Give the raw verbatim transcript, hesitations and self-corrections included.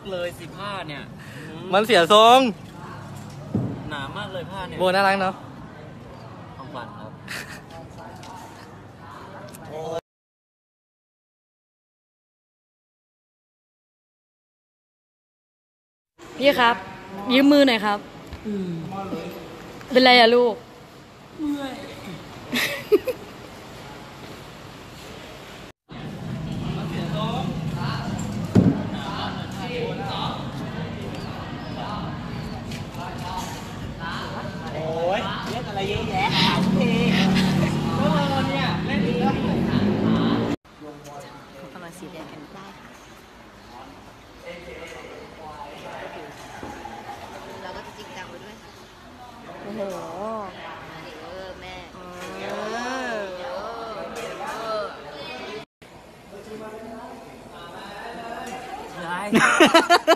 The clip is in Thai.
เลยสิผ้าเนี่ยมันเสียทรงหนามากเลยผ้าเนี่ยโบน่ารักเนาะของขวัญครับพี่ครับยืมมือหน่อยครับเป็นไรอะลูกเมื่อยโอ้ยเล่นอะไรเยอะแยะเท่ก็เนี่ยเล่นอีกแล้วเขากำลังสีแดงกันได้ค่ะเราก็จะจริงจังไปด้วยโอ้โหเออแม่เออใช่